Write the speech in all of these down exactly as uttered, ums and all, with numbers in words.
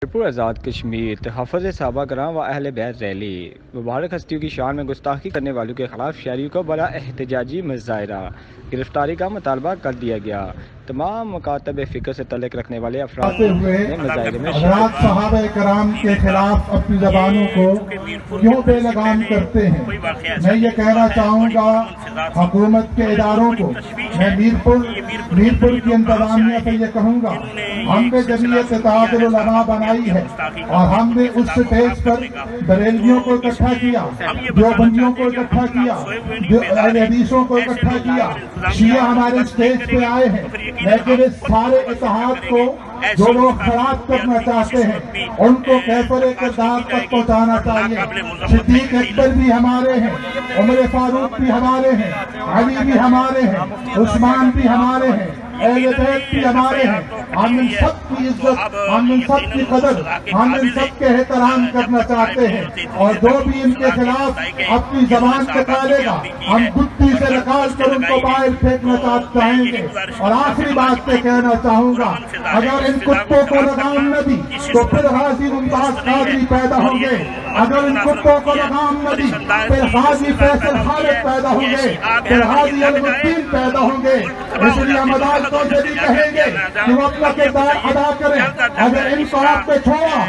मीरपुर आज़ाद कश्मीर तहफ़्फ़ुज़ सहाबा कराम व अहले बैत रैली। मुबारक हस्तियों की शान में गुस्ताखी करने वालों के खिलाफ शहरियों को बड़ा एहतजाजी मुजाहरा, गिरफ्तारी का मुतालबा कर दिया गया। तमाम मुकातब फ़िक्र से तल्लुक़ रखने वाले अफराद ने मुजाहरे में हज़रात सहाबा कराम के खिलाफ अपनी ज़बानों को क्यों बेलगाम करते हैं। मैं ये कहना चाहूँगा हुकूमत के इदारों को, मैं मीरपुर मीरपुर की इंतज़ामिया से ये कहूँगा, हमने जमीयत इत्तेहादुल उलमा बनाई है और हमने उस स्टेज पर बरेलवियों को इकट्ठा किया, देवबंदियों को इकट्ठा किया, हदीसों को इकट्ठा किया, शिया हमारे स्टेज पे आए हैं, लेकिन इस सारे इत्तेहाद को जो लोग खराब करना चाहते हैं उनको कैफरे किरदार तक पहुँचाना चाहिए। सिद्दीक अकबर भी हमारे हैं, उमर फारूक भी हमारे हैं, अली भी हमारे हैं, उस्मान भी हमारे हैं, अहले बैत भी हमारे हैं। हम इन सब की इज्जत, हम इन सब की कदर, हम इन सब के एहतराम करना चाहते हैं और जो भी इनके खिलाफ अपनी जबान निकालेगा हम गुत्ती से निकाल कर उनको बाहर फेंकना चाहेंगे। और आखिरी बात पे कहना चाहूँगा, अगर इन कुत्तों को लगाम न दी तो फिर हाजी मुमताज कादरी पैदा होंगे, अगर इन कुत्तों को लगाम न दी फिर हाजी फैसल खालिद पैदा होंगे, फिर हाजी अलमुद्दीन पैदा होंगे। इसलिए हम अदालतों से भी कहेंगे कि वो अपना किरदार अदा करें। अगर इनको आपने छोड़ा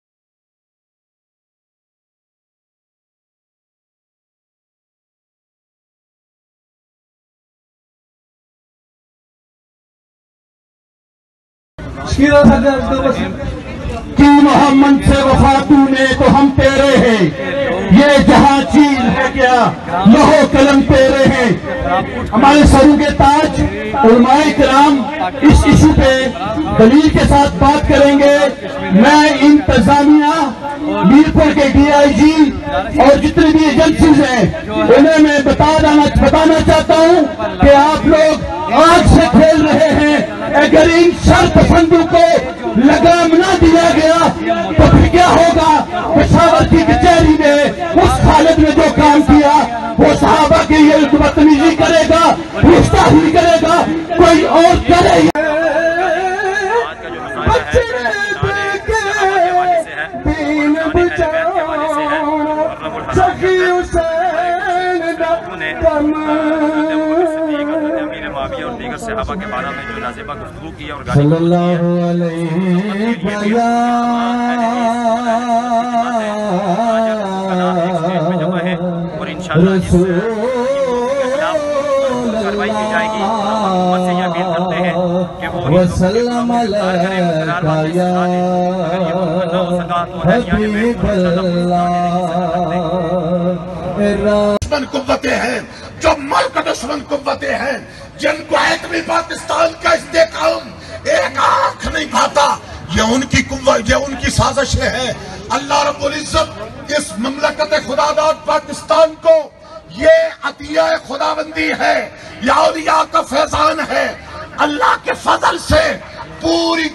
कि मोहम्मद से वफा तूने तो हम तेरे हैं, ये जहां चीज है क्या लहो कलम तेरे हैं। हमारे सरू के ताज उलमाए किराम इस इशू पे दलील के साथ बात करेंगे। मैं इंतजामिया मीरपुर के डी आई जी और जितनी भी एजेंसीज हैं उन्हें मैं बता देना बताना चाहता हूं कि आप लोग आग से खेल रहे हैं। अगर इन शर पसंदों को लगाम न दिया गया तो फिर क्या होगा। पेशावर की कचहरी में उस खालिद ने जो काम किया वो सहाबा के लिए बदतमीजी करेगा, गुस्ताखी करेगा, कोई और करे। और दीगर सहाबा के बारे में जो लाज़िमा गुफ्तगू की और सल्लल्लाहु अलैहि और इंशाअल्लाह कार्रवाई की जाएगी। मोहम्मद से यह अपील करते हैं कि वो वसल्लम अलैका या दुश्मन कुव्वतें हैं, जो मुल्क दुश्मन कुव्वतें हैं, जिनको एटमी पाकिस्तान का इस्तेकाम एक आंख नहीं खाता, ये उनकी कुव्वत, ये उनकी साजिशें हैं। अल्लाह रब्बुल इज्जत इस ममलकत खुदादाद पाकिस्तान को ये अतिया खुदाबंदी है, या औलिया का फैजान है। अल्लाह के फजल से पूरी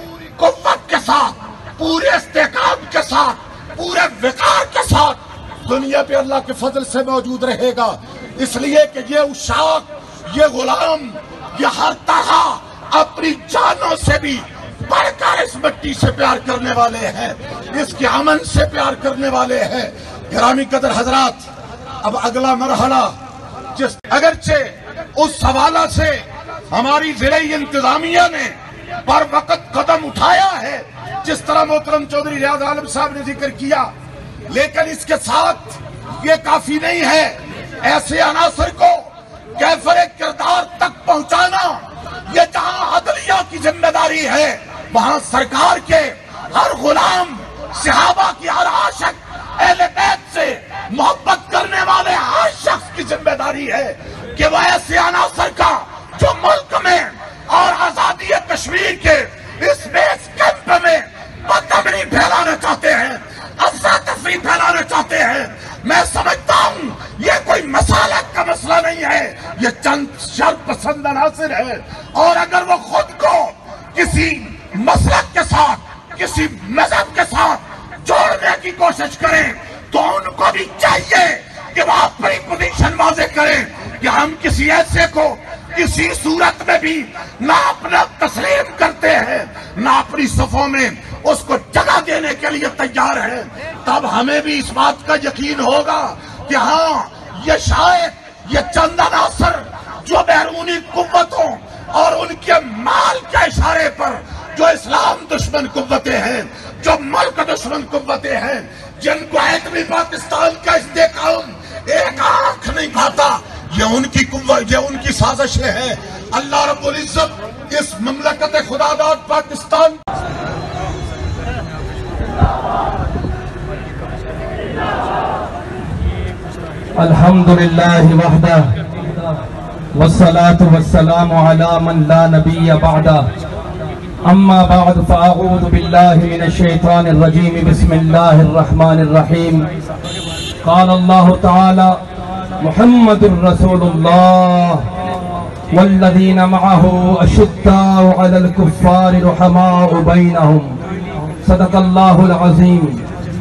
कुव्वत के साथ, पूरे इस्तेकाम के साथ, पूरे विकार के साथ दुनिया पे अल्लाह के फजल से मौजूद रहेगा। इसलिए कि ये उशाक, ये गुलाम, ये हर तरह अपनी जानों से भी बढ़कर इस मिट्टी से प्यार करने वाले हैं, इसके अमन से प्यार करने वाले हैं। गिरामी कदर हजरात, अब अगला मरहला जिस अगरचे उस हवाला से हमारी जिले इंतजामिया ने पर वक्त कदम उठाया है, जिस तरह मोहतरम चौधरी रियाज आलम साहब ने जिक्र किया, लेकिन इसके साथ ये काफी नहीं है। ऐसे अनासर को कैफरे किरदार तक पहुंचाना, ये जहां अदलिया की जिम्मेदारी है, वहां सरकार के हर गुलाम, सहाबा की हर आशिक, अहले बैत से मोहब्बत करने वाले हर शख्स की जिम्मेदारी है कि वह ऐसे अनासर का जो मुल्क में और आजादी कश्मीर के इस बेस कैंप में बदतमीजी फैलाना चाहते हैं, अफरा तफरी फैलाना चाहते हैं। मैं समझता हूँ ये कोई मसालत का मसला नहीं है, ये चंद शर पसंद अनासर है। और अगर वो खुद को किसी मसलक के साथ, किसी मजहब के साथ जोड़ने की कोशिश करें तो उनको भी चाहिए कि वो अपनी पोजीशन वाज़ेह करें कि हम किसी ऐसे को किसी सूरत में भी ना अपना तस्लीम करते हैं, ना अपनी सफों में उसको जगह के लिए तैयार हैं, तब हमें भी इस बात का यकीन होगा कि हाँ, ये शायद ये चंद अनासर जो बैरूनी कुव्वतों और उनके माल के इशारे पर जो इस्लाम दुश्मन कुव्वतें हैं, जो मुल्क दुश्मन कुव्वतें हैं, जिनको एटमी पाकिस्तान का इस्तेकाम एक आंख नहीं खाता, ये उनकी कुव्वत, ये उनकी साजिशें हैं। अल्लाह रब्बुल इज्जत इस ममलकत खुदादाद पाकिस्तान अल्हम्दुलिल्लाहि वहदा वस्सलातु वस्सलामु अला मन ला नबिय्य बअदा अम्मा बअद फअऊज़ु बिल्लाहि मिनश शैतानिर रजीम बिस्मिल्लाहिर रहमानिर रहीम क़ाल अल्लाहु तआला मुहम्मदुर रसूलुल्लाह वल्लज़ीना मअहु अशिद्दाउ अलल कुफ़्फ़ारि रुहमाउ बैनहुम सदक़ल्लाहुल अज़ीम।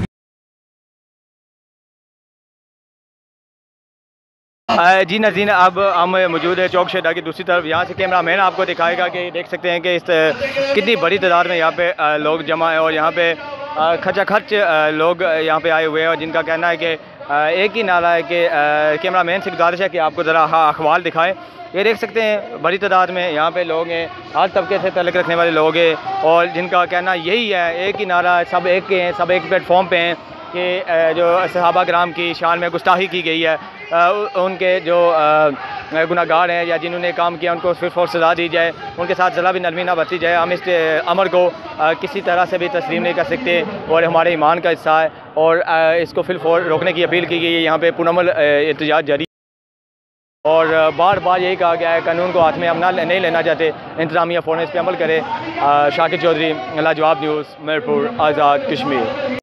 जी नाज़रीन, अब हम मौजूद है चौक शेडा की दूसरी तरफ। यहाँ से कैमरा मैन आपको दिखाएगा कि देख सकते हैं कि इस कितनी बड़ी तादाद में यहाँ पे लोग जमा है और यहाँ पे खचा खर्च लोग यहाँ पे आए हुए हैं और जिनका कहना है कि एक ही नारा है कि कैमरा मैन से गुजारिश है कि आपको ज़रा अखबार दिखाएं। ये देख सकते हैं बड़ी तादाद में यहाँ पे लोग हैं, हर तबके से तल्लुक़ रखने वाले लोग हैं और जिनका कहना यही है, एक ही नारा, सब एक के हैं, सब एक प्लेटफॉर्म पे हैं कि जो सहाबा कराम की शान में गुस्ताखी की गई है, उनके जो गुनाहगार हैं या जिन्होंने काम किया उनको फिर फौर सज़ा दी जाए, उनके साथ ज़रा भी नरमी ना बरती जाए। हम इस अमर को किसी तरह से भी तस्लीम नहीं कर सकते और हमारे ईमान का हिस्सा है और इसको फिर फौर रोकने की अपील की गई है। यहाँ पे पुरअमल एहतजाज जारी और बार बार यही कहा गया है कानून को हाथ में हम ना नहीं लेना चाहते, इंतज़ामिया फ़ौरन इस पर अमल करे। शाकिर चौधरी, लाजवाब न्यूज़, मीरपुर, आज़ाद कश्मीर।